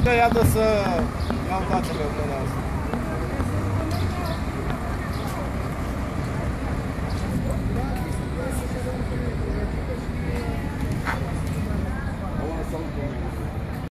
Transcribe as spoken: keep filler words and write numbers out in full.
dă, ia dă să iau datele în mână.